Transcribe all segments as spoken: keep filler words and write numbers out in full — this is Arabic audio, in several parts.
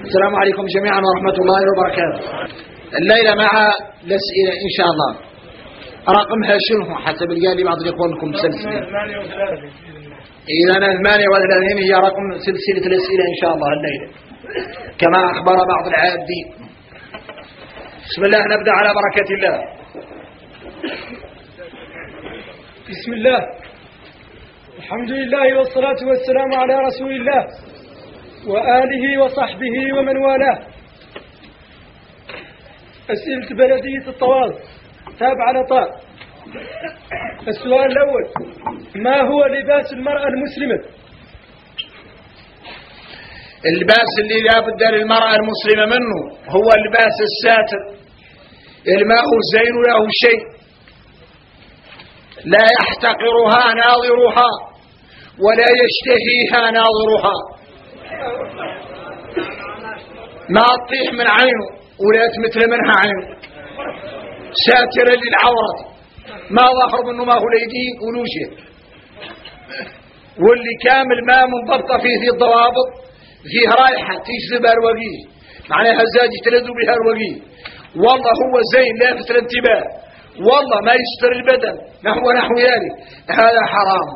السلام عليكم جميعا ورحمة الله وبركاته. الليلة مع الأسئلة إن شاء الله. رقمها شنو حسب الجالي بعض الإخوانكم سلسلة إذا ثمانية وثلاثين هي رقم سلسلة الأسئلة إن شاء الله الليلة كما أخبر بعض العادين. بسم الله نبدأ على بركة الله. بسم الله الحمد لله والصلاة والسلام على رسول الله وآله وصحبه ومن والاه. أسئلة بلدية الطوال تابع على طاء. السؤال الأول: ما هو لباس المرأة المسلمة؟ اللباس اللي لابد للمرأة المسلمة منه هو اللباس الساتر اللي ما هو زين له شيء لا يحتقرها ناظرها ولا يشتهيها ناظرها، ما تطيح من عينه ولا تمثل منها عينه، ساترا للعورة ما ظهر منه ما هو ليدين ولوجه، واللي كامل ما منضبطة فيه ذي الضوابط، فيه رائحة تجذب الوجيه معناها زاج تلذ بها الوجيه، والله هو زين لافت الانتباه، والله ما يستر البدن نحو نحو ذلك، هذا حرام.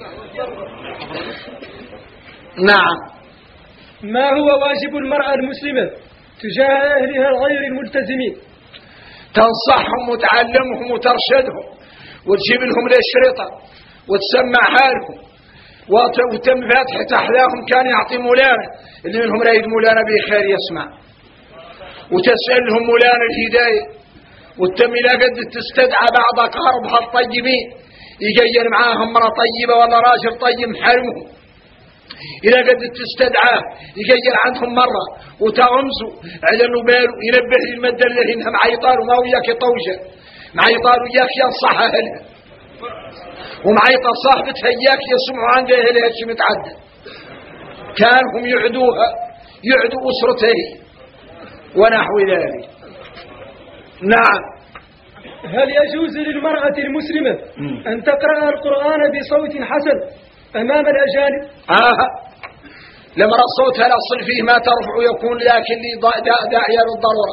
نعم. ما هو واجب المرأة المسلمة تجاه أهلها الغير الملتزمين؟ تنصحهم وتعلمهم وترشدهم وتجيب لهم الأشرطة وتسمع حالهم وتم فاتح تحلاهم، كان يعطي مولانا اللي منهم رايد مولانا بخير يسمع، وتسألهم مولانا الهداية، وتم إلى قد تستدعى بعض أقاربها الطيبين يجين معاهم مرة طيبة ولا راجل طيب حرمهم، إلى قد تستدعاه يجين عندهم مرة وتغمزوا على انه باله ينبه للمدة اللي انها معيطار وما وياك يطوجه، معيطار وياك ينصح أهلها، ومعيطة صاحبتها إياك يسمعوا عند أهلها شي متعدد، كانهم يعدوها يعدوا أسرته ونحو ذلك. نعم. هل يجوز للمرأة المسلمة أن تقرأ القرآن بصوت حسن أمام الأجانب؟ آه لما صوتها الأصل فيه ما ترفع يكون لكن داعية للضرورة،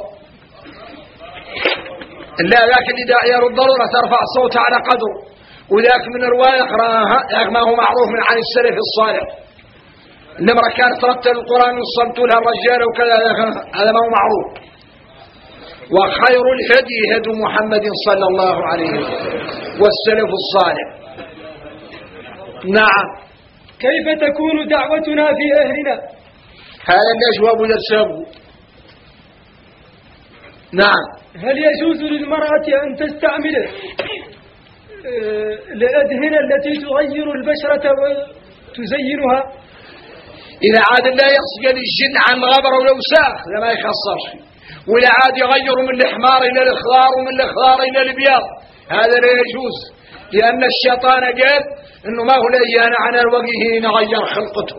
لا لكن داعية للضرورة ترفع صوتها على قدره، وذاك من رواية يقرأها ذاك ما هو معروف من عن السلف الصالح، إنما كانت ترتل القرآن وصمتوا لها الرجال وكذا، هذا ما هو معروف. وخير الهدي هدي محمد صلى الله عليه وسلم والسلف الصالح. نعم. كيف تكون دعوتنا في أهلنا؟ هذا الأجواب للسبب. نعم. هل يجوز للمرأة أن تستعمل الأدهنة التي تغير البشرة وتزينها؟ إذا عاد لا يصقل الجن عن غبر والأوساخ لما يخصرش، ولا عاد يغير من الحمار إلى الإخضار ومن الإخضار إلى البياض، هذا لا يجوز، لأن الشيطان قال إنه ما هو ليانا عن الوجه نغير خلقته،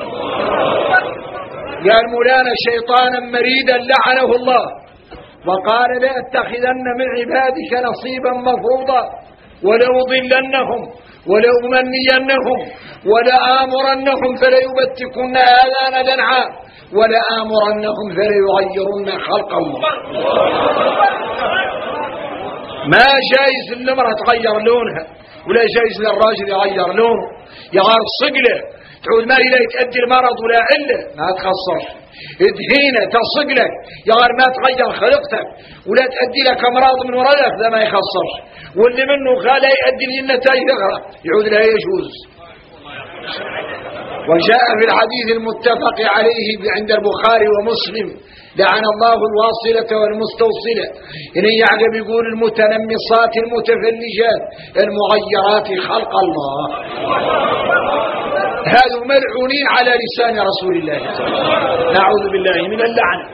قال مولانا شيطانا مريدا لعنه الله، وقال لا أتخذن من عبادك نصيبا مفروضا ولأضلنهم ولأمنينهم ولآمرنهم فليبتكن آذان الأنعام ولآمرنهم فليغيرن خلق الله. ما جايز للمرأة تغير لونها ولا جايز للراجل يغير لونه، يغار صقله تعود ما إليه تأدي المرض ولا علة ما تخصص، ادهينه تصق لك يغار ما تغير خلقتك ولا تأدي لك امراض من وردك ذا ما يخصص، واللي منه خاله يؤدي للنتائج يغرى يعود لا يجوز. وجاء في الحديث المتفق عليه عند البخاري ومسلم: لعن الله الواصلة والمستوصلة، إن يعقب يقول المتنمصات المتفلجات المغيرات خلق الله، هذا ملعونين على لسان رسول الله، نعوذ بالله من اللعنة.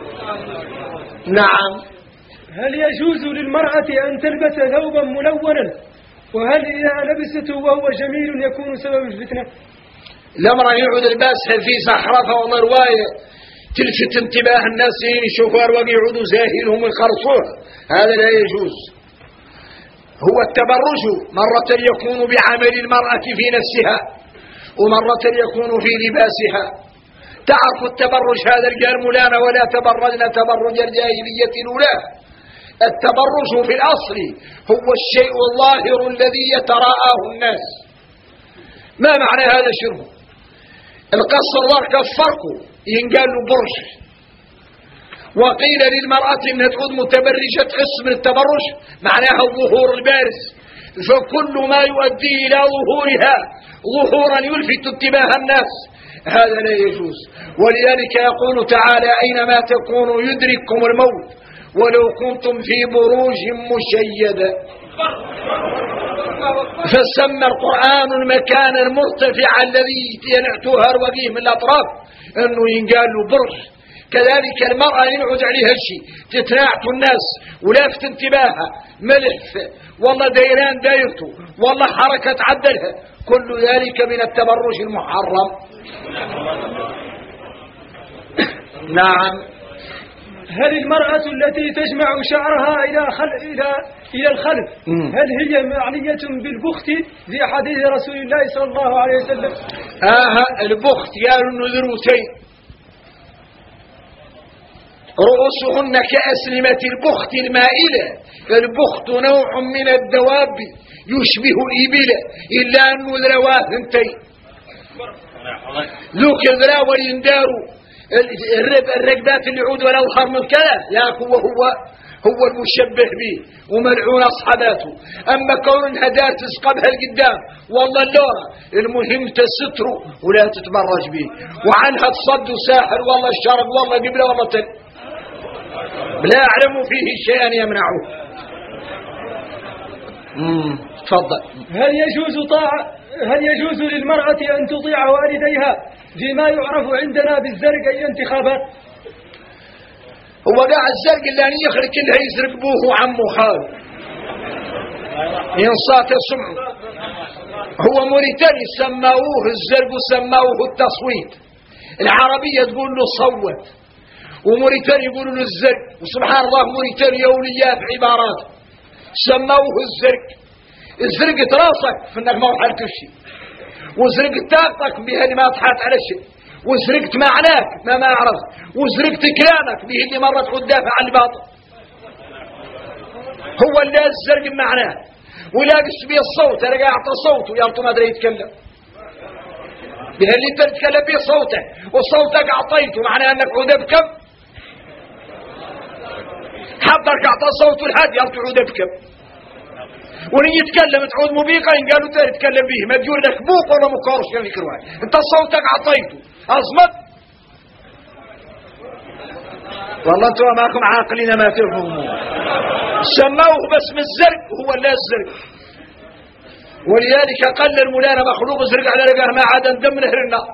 نعم. هل يجوز للمرأة أن تلبس ثوبا ملونا، وهل إذا لبسته وهو جميل يكون سبب الفتنة؟ الأمر يعود الباسها في زخرفة ورواية تلفت انتباه الناس يشوفوا أرواق يعودوا زاهلهم ويخرصوه، هذا لا يجوز. هو التبرج مرة يكون بعمل المرأة في نفسها ومرة يكون في لباسها، تعرفوا التبرج هذا قال مولانا ولا تبرجنا تبرج الجاهلية الأولى. التبرج في الأصل هو الشيء الظاهر الذي يتراءاه الناس. ما معنى هذا شرب؟ القصر ظهر كفركوا ينقال له برج. وقيل للمرأة انها تعود متبرجة تحس من التبرج معناها الظهور البارز، فكل ما يؤدي الى ظهورها ظهورا يلفت انتباه الناس هذا لا يجوز. ولذلك يقول تعالى اينما تكونوا يدرككم الموت ولو كنتم في بروج مشيدة. فسمى القرآن المكان المرتفع الذي ينعتها الوجيه من الأطراف أنه ينقال له برج. كذلك المرأة ينعد عليها الشيء تتناعت الناس ولافت انتباهها ملح والله ديران دايرته والله حركة عدلها، كل ذلك من التبرج المحرم. نعم. هل المرأة التي تجمع شعرها إلى خل... إلى إلى الخلف هل هي معنية بالبخت في حديث رسول الله صلى الله عليه وسلم؟ آه البخت قالوا إنه ذروتين رؤوسهن كأسلمة البخت المائلة. البخت نوع من الدواب يشبه الإبل إلا أنه ذرواه ثنتين ذوك ذراوة ينداروا الركبات اللي يعود ولا أظهر من كذا ياكو وهو هو المشبه به وملعون أصحاباته. أما كون انها دار تسقبها القدام والله اللورة المهم تستره ولا تتبرج به، وعنها تصد ساحر والله الشرق والله قبله والله تل لا أعلم فيه شيئا يمنعه. امم تفضل. هل يجوز طاعة هل يجوز للمرأة أن تطيع والديها فيما يعرف عندنا بالزرق أي انتخابات؟ هو قاع الزرق اللي أن يخرج كلها يزرق بوه وعمه خاله ينصات سمعه. هو موريتاني سماوه الزرق وسماوه التصويت. العربية تقول له صوت وموريتاني يقولوا له الزرق، وسبحان الله موريتاني أولياء في عبارات سماوه الزرق. الزرق راسك في انك ما وحلت الشيء، وزرقت طاقتك بها اللي ما طحت على الشيء، وزرقت معناك ما ما عرفت، وزرقت كلامك به اللي مرت تدافع عن الباطل. هو اللي الزرق معناه ولاقش به الصوت رجع اعطى صوته يرطو ما ادري يتكلم بها اللي انت تتكلم به صوته وصوتك اعطيته معناه انك عود بكم حضرك اعطى صوته الهادي يرطو عود بكم وني يتكلم تعود مبيقة إن قالوا تاني يتكلم به ما تقول لك بوق ولا مكارش يعني كروان انت صوتك عطيته أصمت. والله انتوا معكم عاقلين ما تفهمون. سموه باسم الزرق هو لا الزرق. ولذلك قل المولانا مخلوق زرق على رقاه ما عاد دم نهر النار.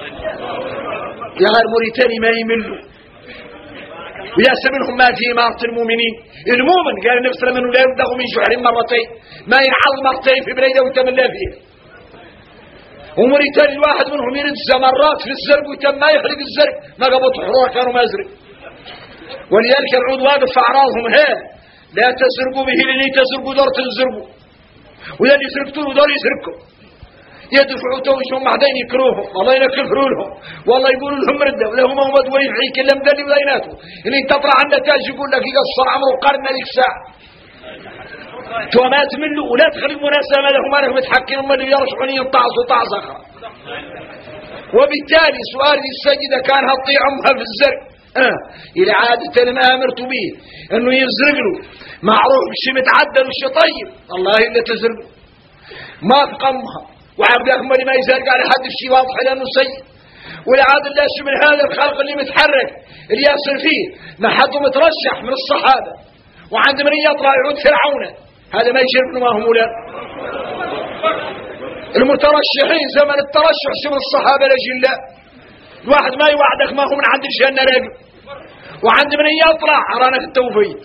يا غير موريتاني ما يملوا وياسر منهم ما في إمارة المؤمنين. المؤمن قال النبي صلى الله عليه وسلم لا يبدغ من جحر مرتين ما ينعل مرتين في بليده ويتملى فيه. وموريتاني الواحد منهم يرد مرات في الزرق ويتم ما يخلق الزرق ما قبض حروح كانوا ما يزرق. ولذلك العود واقف في أعراضهم ها لا تزرقوا به لني تزرقوا دور تزرقوا وذل يسرقتوا دور يسرقوا يدفعوا توجهم بعدين يكروهم والله ينكفروا لهم والله يقولوا لهم ردة ولهم أمد ويفعي كلهم ذلي وذيناته اللي تطلع عن نتاج يقول لك يقصر عمره قرن لك ساعة تومات منه ولا تخلي مناسبة لهم أنهم متحكمين هم اللي يرشحون ينطعصوا طعص أخرى. وبالتالي سؤال السجدة كان هطيع أمها في الزرق آه. إلى عادة ما أمرت به أنه يزرق له معروف بشي متعدل وشي طيب الله إلا تزرق ما تقمها وعبد أخمر ما يزرق على حد الشيء واضح لأنه سيء. ولا عاد الله شي من هذا الخلق اللي متحرك اللي يصل فيه ما حد مترشح من الصحابة وعند من يطلع يعود فرعون هذا ما يشرب ما هم ولا المترشحين زمن الترشح شو من الصحابة لجلاء الواحد ما يوعدك ما هو من عند الجنة راجل وعند من يطلع عرانك التوفيق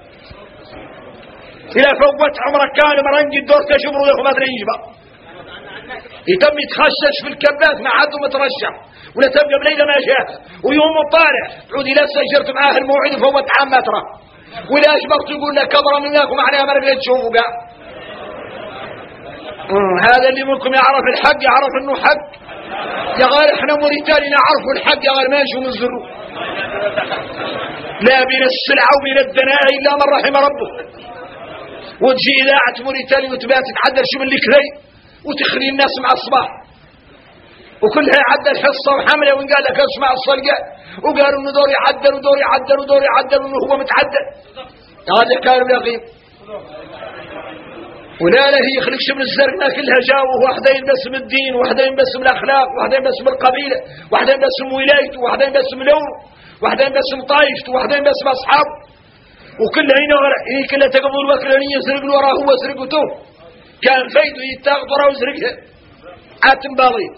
إذا فوت عمرك كان مرنج الدور تشبره له ما ادري يجبر يتم يتخشش في الكبات ما عاد مترشح ولا تبقى بليلة ما جاء ويوم طالع تعود إلى سجرت معاه الموعد فوت عام متره ولا أجبرت يقول لك كبر منك ومعناها ما نبي تشوفه قاع. هذا اللي منكم يعرف الحق يعرف انه حق يا غير احنا موريتاني نعرفوا الحق يا غير ما نشوف من الزرو لا بين السلعة وبين الدناء إلا من رحم ربه. وتجي إذاعة موريتاني وتبات تتعدل شو من الكري وتخلي الناس مع الصباح وكلها يعدل حصة وحملة وإن قال لك اسمع الصلقة وقالوا إنه دور يعدل ودور يعدل ودور يعدل وإنه هو متعدل. هذا كانوا يقين ولا لا هي يخلقش من الزرقنا كلها جاوه واحدين باسم الدين واحدين باسم الأخلاق واحدين باسم القبيلة واحدين باسم ولايته واحدين باسم لونه واحدين باسم طائفته واحدين باسم أصحابه وكلها هنا هي كلها تقبل الوكلانية يسرق وراه هو سرقته كان فايده يتاخذ وراه ويسرقها عاتم باضيت.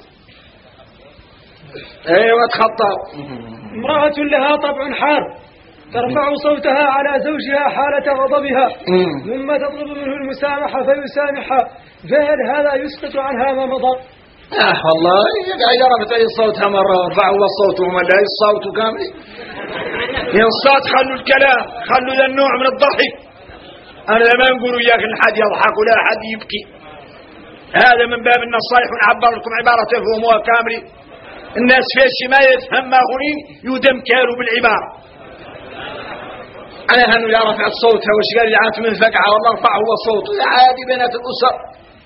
ايوه تخطى. امرأة لها طبع حار ترفع صوتها على زوجها حالة غضبها ثم تطلب منه المسامحة فيسامحها فهل هذا يسقط عنها ما مضى؟ اه والله قاعد رفعت اي صوتها مرة ورفعوا الصوت وما لا الصوت كامل ينصات خلوا الكلام خلوا ذا النوع من الضحك. انا ما نقول وياك ان حد يضحك ولا حد يبكي هذا من باب النصائح ونعبر لكم عبارة تفهموها كاملة. الناس فيش ما يفهم ما هنين يدم كالوا بالعبارة. أنا هنو لا رفع صوتها وش قال يعات من فقعة والله رفعه هو صوته عادي بينات الأسر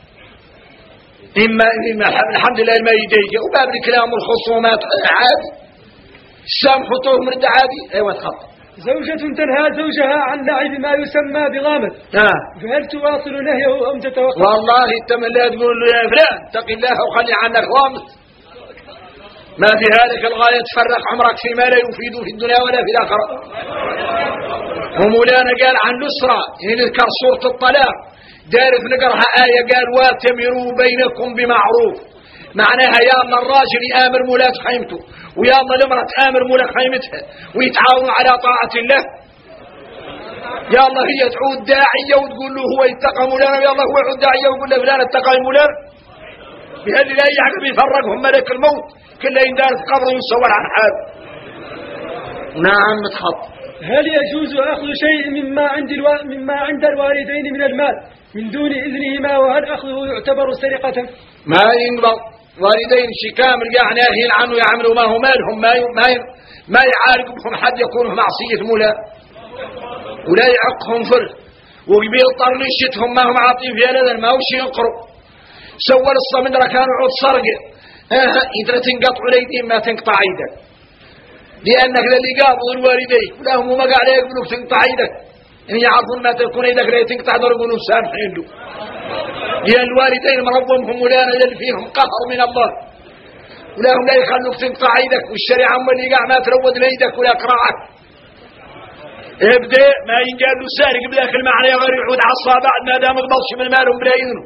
إما, إما الحمد لله ما يديك وباب الكلام والخصومات عادي السامح طوه مرد عادي. أيوة تخطى. زوجة تنهى زوجها عن لعب ما يسمى بغامض آه. فهل تواصل نهيه أم تتوقف؟ والله انت من لا تقول له يا فلان اتق الله وخلي عنك غامض ما في هذه الغاية تفرق عمرك فيما لا يفيد في الدنيا ولا في الآخرة. ومولانا قال عن نصرة يذكر سورة الطلاق دارف نقرها آية قال واتمروا بينكم بمعروف معناها يا الله الراجل يآمر مولاة خيمته ويا الله الامرأة تآمر مولاة خيمتها ويتعاونوا على طاعة الله. يا الله هي تعود داعية وتقول له هو يتقى مولانا ويا الله هو يعود داعية ويقول له فلان اتقى مولانا بهذه لا يعقب يفرقهم ملك الموت كل يندار في قبر يصور عن حال. نعم متخط. هل يجوز أخذ شيء مما عند الو... مما عند الوالدين من المال من دون إذنهما وهل أخذه يعتبر سرقة؟ ما ينقبض والدين شي كامل قاع ناهين عنه يعملوا ما هو مالهم ما ي... ما ي... ما يعارق بهم حد يكون معصية مولا ولا يعقهم فرق وقبيل طرنشتهم ما هم عاطين فيها لذن ما هو شي ينقروا سوى الصمندرة كانوا عود سرقة ها إذا تنقطع اليدين ما تنقطع عيدك لأنك اللي قابضوا الوالدين ولا هم ما قاعد يقولوا تنقطع عيدك إن يعرفون ما تكون يدك لا تنقطع ضربوا سامحين له لأن الوالدين مربوهم ولانا اللي فيهم قهر من الله ولا هم لا يخلوك تنقطع عيدك والشريعة هم اللي قاع ما ترود ليدك ولا قراعك ابدأ ما ينقال له سارق بذاك المعنى غير يعود عصا بعد ما دام قبضش من مالهم بلا إذنه.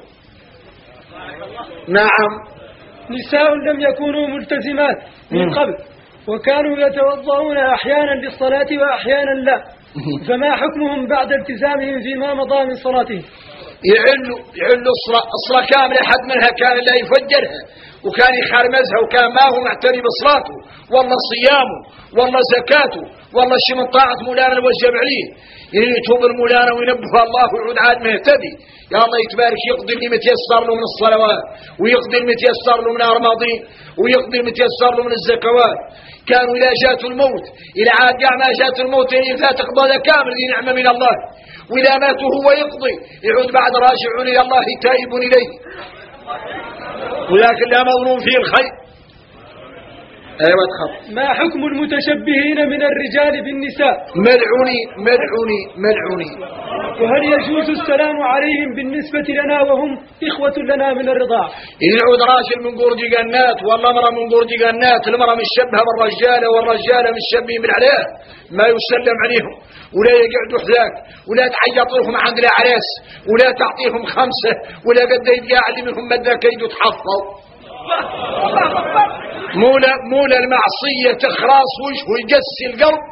نعم. نساء لم يكونوا ملتزمات من قبل وكانوا يتوضؤون أحيانا للصلاة وأحيانا لا فما حكمهم بعد التزامهم فيما مضى من صلاتهم؟ يعلوا يعلوا الصلاة الصلاة كاملة حد منها كان لا يفجرها وكان يخرمزها وكان ما هو معتني بصلاته والله صيامه والله زكاته والله شي من طاعة مولانا الوجب عليه يعني يتوب المولانا وينبه الله ويعود عاد مهتدي يا الله يتبارك يقضي اللي متيسر له من الصلوات ويقضي المتيسر له من أرماضين ويقضي المتيسر له من الزكوات. كانوا إذا جاءت الموت إلى عاد قاع ما جاءت الموت يعني فاتق ضل كامل ذي نعمة من الله وإذا ماتوا هو يقضي يعود بعد راجعون إلى الله تائب إليه ولكن لا مظلوم فيه الخير. أيوة تخط. ما حكم المتشبهين من الرجال بالنساء؟ ملعوني ملعوني ملعوني. وهل يجوز السلام عليهم بالنسبة لنا وهم إخوة لنا من الرضاع؟ إن يعود راجل من قرد جنات والله مرة من قرد جنات المرة مشبهة بالرجالة والرجالة مشبهين بالعلاء ما يسلم عليهم ولا يقعدوا حذاك ولا تعيط لهم عند العريس ولا تعطيهم خمسة ولا قد يتقاع اللي منهم مدى كيدوا تحفظوا مولا مولا المعصية تخراص وجهه ويقسي القلب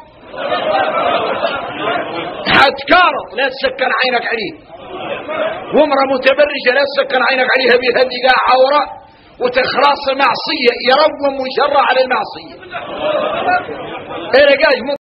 حتكارض لا تسكن عينك عليه ومرة متبرجة لا تسكن عينك عليها بهذه عورة وتخراص المعصية يروم ويشرع على المعصية.